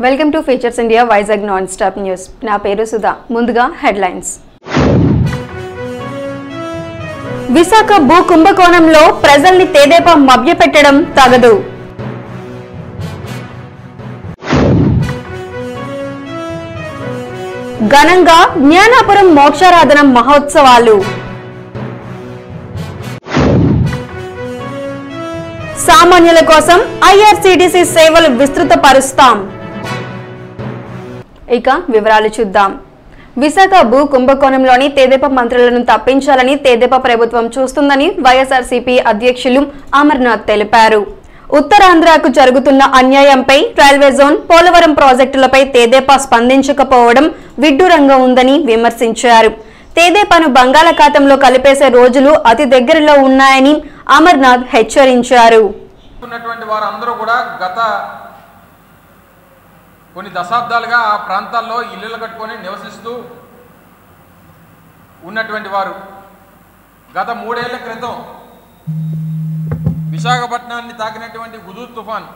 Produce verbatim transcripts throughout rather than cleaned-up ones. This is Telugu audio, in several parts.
Welcome to Features India Vizag non stop news. నా పేరు సుధా. ముందుగా హెడ్లైన్స్. విశాఖ భూ కుంభకోణంలో ప్రజల్ని తెదేపా మభ్యపెట్టడం తగదు. ఘనంగా జ్ఞానాపురం మోక్షారాధన మహోత్సవాలు. సామాన్యుల కోసం ఐఆర్సీటీసీ సేవలు విస్తృతపరుస్తాం. ఇక వివరాలు చూద్దాం. విశాఖ భూ కుంభకోణంలోని తెదేపా మంత్రులను తప్పించాలని తెదేపా ప్రభుత్వం చూస్తుందని వైఎస్ఆర్సీపీ అధ్యక్షులు అమర్నాథ్ తెలిపారు. ఉత్తరాంధ్రకు జరుగుతున్న అన్యాయంపై రైల్వే జోన్, పోలవరం ప్రాజెక్టులపై తెదేపా స్పందించకపోవడం విడ్డూరంగా ఉందని విమర్శించారు. తెదేపాను బంగాళాఖాతంలో కలిపేసే రోజులు అతి దగ్గరలో ఉన్నాయని అమర్నాథ్ హెచ్చరించారు. కొన్ని దశాబ్దాలుగా ఆ ప్రాంతాల్లో ఇల్లులు కట్టుకొని నివసిస్తూ ఉన్నటువంటి వారు గత మూడేళ్ల క్రితం విశాఖపట్నాన్ని తాకినటువంటి హుదూద్ తుఫాన్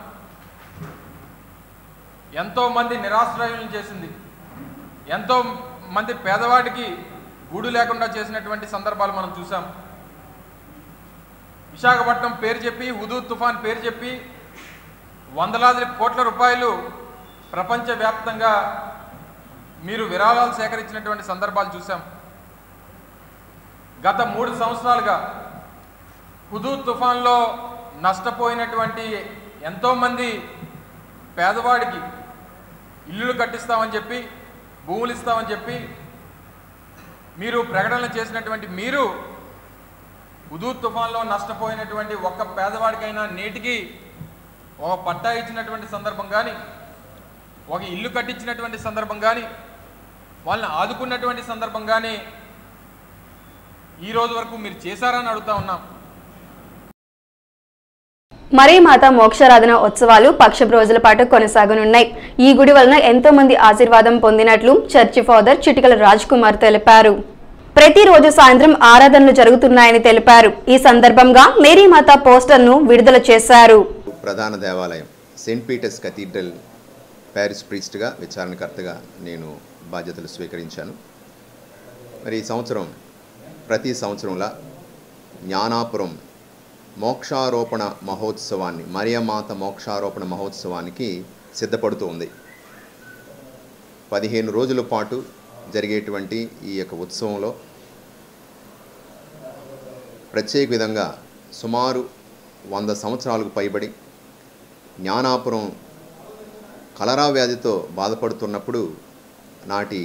ఎంతో మంది నిరాశ్రయులను చేసింది. ఎంతో మంది పేదవాడికి గూడు లేకుండా చేసినటువంటి సందర్భాలు మనం చూసాం. విశాఖపట్నం పేరు చెప్పి, హుదూద్ తుఫాన్ పేరు చెప్పి వందలాది కోట్ల రూపాయలు ప్రపంచవ్యాప్తంగా మీరు విరాళాలు సేకరించినటువంటి సందర్భాలు చూసాం. గత మూడు సంవత్సరాలుగా హుదూద్ తుఫాన్లో నష్టపోయినటువంటి ఎంతోమంది పేదవాడికి ఇల్లులు కట్టిస్తామని చెప్పి, భూములు ఇస్తామని చెప్పి మీరు ప్రకటనలు చేసినటువంటి మీరు హుదూద్ తుఫాన్లో నష్టపోయినటువంటి ఒక్క పేదవాడికైనా నేటికి ఒక పట్టా ఇచ్చినటువంటి సందర్భం కానీ, ఒక ఇల్లు కట్టించినటువంటి సందర్భం కానీ, వాళ్ళని ఆదుకున్నటువంటి సందర్భం కానీ ఈ రోజు వరకు మీరు చేశారని అడుగుతా ఉన్నాం. మరీమాత మోక్షారాధన ఉత్సవాలు పక్షపు రోజుల పాటు కొనసాగనున్నాయి. ఈ గుడి వలన ఎంతో మంది ఆశీర్వాదం పొందినట్లు చర్చి ఫాదర్ చిటికల రాజ్ కుమార్ తెలిపారు. ప్రతిరోజు సాయంత్రం ఆరాధనలు జరుగుతున్నాయని తెలిపారు. ఈ సందర్భంగా మేరీమాత పోస్టర్ ను విడుదల చేశారు. ప్రధాన దేవాలయం సెయింట్ పీటర్స్ కథీడ్రల్ ప్యారిస్ ప్రీస్ట్గా, విచారణకర్తగా నేను బాధ్యతలు స్వీకరించాను. మరి ఈ సంవత్సరం ప్రతి సంవత్సరంలా జ్ఞానాపురం మోక్షారోపణ మహోత్సవాన్ని, మరియమాత మోక్షారోపణ మహోత్సవానికి సిద్ధపడుతూ ఉంది. పదిహేను రోజుల పాటు జరిగేటువంటి ఈ యొక్క ఉత్సవంలో ప్రత్యేక విధంగా సుమారు వంద సంవత్సరాలకు పైబడి జ్ఞానాపురం కలరా వ్యాధితో బాధపడుతున్నప్పుడు నాటి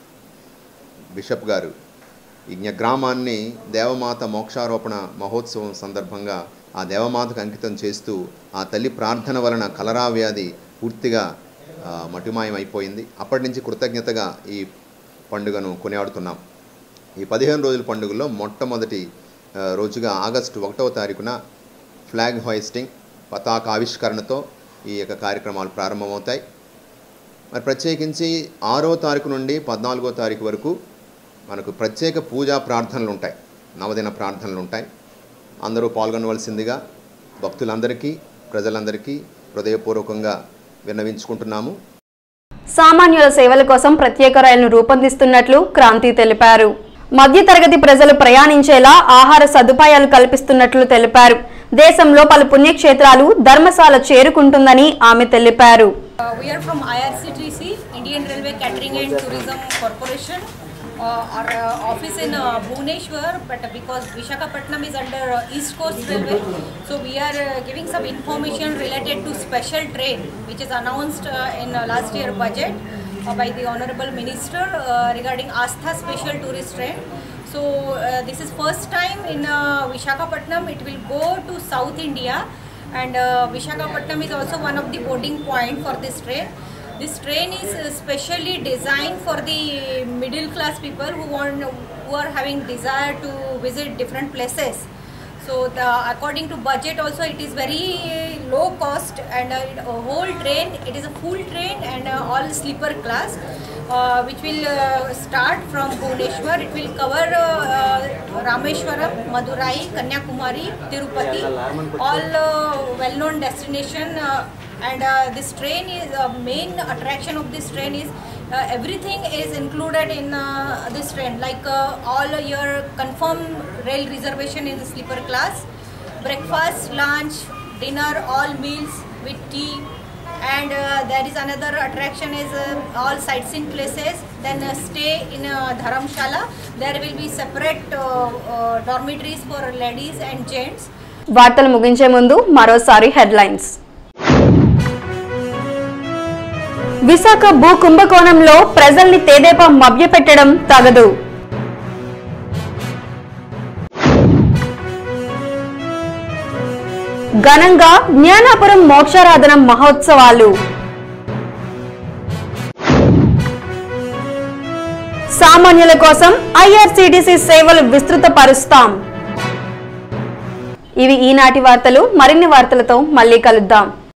బిషప్ గారు ఈ గ్రామాన్ని దేవమాత మోక్షారోపణ మహోత్సవం సందర్భంగా ఆ దేవమాతకు అంకితం చేస్తూ ఆ తల్లి ప్రార్థన వలన కలరా వ్యాధి పూర్తిగా మటుమాయం అయిపోయింది. అప్పటి నుంచి కృతజ్ఞతగా ఈ పండుగను కొనియాడుతున్నాం. ఈ పదిహేను రోజుల పండుగలో మొట్టమొదటి రోజుగా ఆగస్టు ఒకటవ తారీఖున ఫ్లాగ్ హోయిస్టింగ్, పతాక ఆవిష్కరణతో ఈ యొక్క కార్యక్రమాలు ప్రారంభమవుతాయి. మరి ప్రత్యేకించి ఆరో తారీఖు నుండి పద్నాలుగో తారీఖు వరకు మనకు ప్రత్యేక పూజా ప్రార్థనలు ఉంటాయి, నవదిన ప్రార్థనలు ఉంటాయి. అందరూ పాల్గొనవలసిందిగా భక్తులందరికీ, ప్రజలందరికీ హృదయపూర్వకంగా విన్నవించుకుంటున్నాము. సామాన్యుల సేవల కోసం ప్రత్యేక రైలును రూపొందిస్తున్నట్లు క్రాంతి తెలిపారు. మధ్యతరగతి ప్రజలు ప్రయాణించేలా ఆహార సదుపాయాలు కల్పిస్తున్నట్లు తెలిపారు. దేశంలో పలు పుణ్యక్షేత్రాలు, ధర్మశాల చేరుకుంటుందని ఆమె తెలిపారు. We are from I R C T C, Indian Railway Catering and Tourism Corporation. Uh, our uh, office in uh, Bhubaneswar, but uh, because Visakhapatnam is under uh, East Coast Railway, so we are uh, giving some information related to special train which is announced uh, in uh, last year budget uh, by the Honorable Minister uh, regarding Astha Special Tourist Train. So uh, this is first time in uh, Visakhapatnam. It will go to South India, and uh, Visakhapatnam is also one of the boarding point for this train. This train is specially designed for the middle class people who want, who are having desire to visit different places. So the, according to budget also, it is very low cost, and uh, a whole train, it is a full train and uh, all sleeper class, uh, which will uh, start from Bhubaneswar. It will cover uh, uh, Rameshwaram, Madurai, Kanyakumari, Tirupati, all uh, well-known destination uh, And uh, this train is uh, main attraction of this train is uh, everything is included in uh, this train, like uh, all your confirmed rail reservation in the sleeper class, breakfast, lunch, dinner, all meals with tea. And uh, there is another attraction is uh, all sightseeing places, then uh, stay in uh, Dharamshala. There will be separate uh, uh, dormitories for ladies and gents. వార్తలు ముగించే ముందు మరోసారి హెడ్లైన్స్. విశాఖ భూ కుంభకోణంలో ప్రజల్ని తెదేపా మభ్యపెట్టడం తగదు. ఘనంగా జ్ఞానాపురం మోక్షారాధన మహోత్సవాలు. సామాన్యుల కోసం ఐఆర్సీటీసీ సేవలు విస్తృతపరుస్తాం. ఇవి ఈనాటి వార్తలు. మరిన్ని వార్తలతో మళ్ళీ కలుద్దాం.